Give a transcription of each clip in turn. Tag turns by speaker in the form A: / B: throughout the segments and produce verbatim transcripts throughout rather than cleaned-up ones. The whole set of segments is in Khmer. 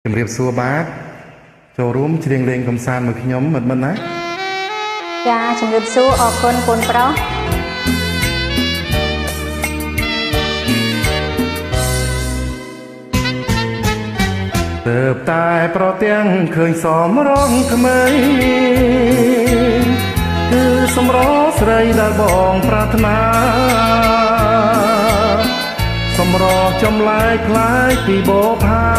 A: ជំរាបសួរបាទចូលរួមច្រៀងលេងកំសាន្តមួយខ្ញុំមិនមិនណា
B: ចាជំរាបសួរអរគុណកូនប្រុស
A: ទើបតែប្រទាំងឃើញសមរងក្មេងគឺសម្រស្រីដែលបងប្រាថ្នាសម្រចម្លែកคล้ายពីបោផា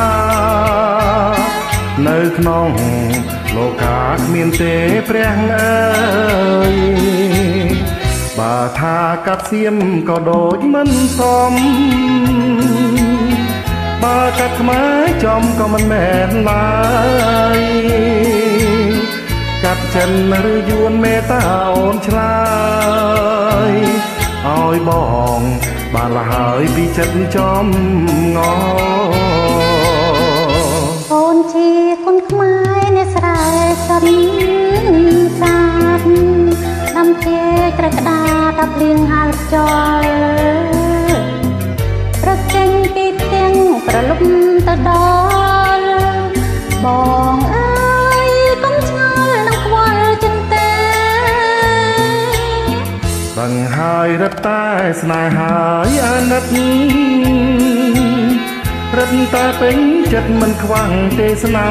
A: នៅក្នុងលោកាគ្មានទេព្រះអើយបើថាកាត់សៀមក៏ដូចមិនសមបើកាត់ខ្មែរចំក៏មិនមែនឡើយកាត់ចិនឬយួនមេតាអូនឆ្លើយឲ្យបងបានលហើយពីចិត្តចំង
B: អូនជាគុណខ្មែរអ្នកស្រែសិនសាទដាំជាក្រកដាតាភ្លៀងហាលខ្យល់ប្រចេញពីផ្ទាំងប្រលុបទៅដល់បងអើយកុំឆ្ងល់នឹងខ្វល់ចិនទេ
A: ដឹងហើយរត់តែស្នេហាអាណិតរត់តែពេញចិត្តមិនខ្វាំងទេសនា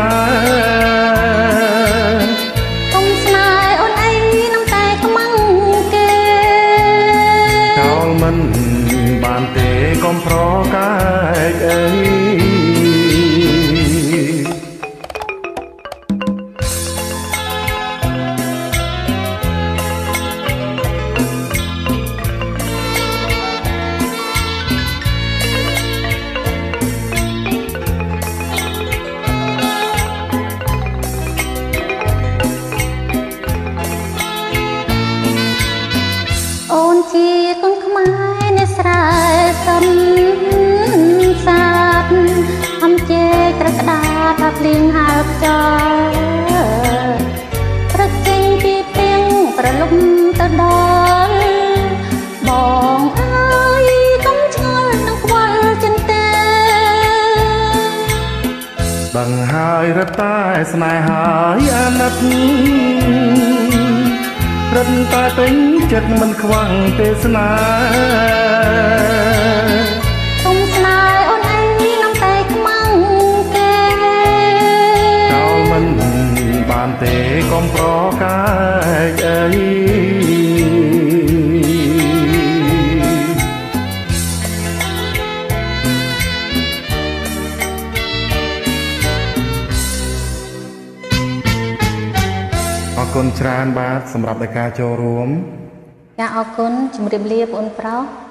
B: កុំស្នេហ៍អូនអីនឹងតែខ្មាំងគេ
A: ចោលមិនបានទេកុំប្រកែកអី
B: អូនជាគុណខ្មែរអ្នកស្រែសិនសាទអំជេក្រកដាថាភ្លៀងហាលខ្យល់ប្រចេញពីផ្ទាំងប្រលុបទៅដល់បងអើយកុំឆ្ងល់នឹងខ្វល់ចិនទេ
A: ដឹងហើយរត់តែស្នេហាអាណិតរត់តែពេញចិត្តមិនខ្វាំងទេសនា
B: កុំស្នេហ៍អូនអីនឹងតែខ្មាំងគេ
A: ចោលមិនបានទេកុំប្រកែកអីអរគុណច្រើនបាទសម្រាប់នៃការចូលរួម
B: ចាអរគុណជំរាបលាបងប្រុស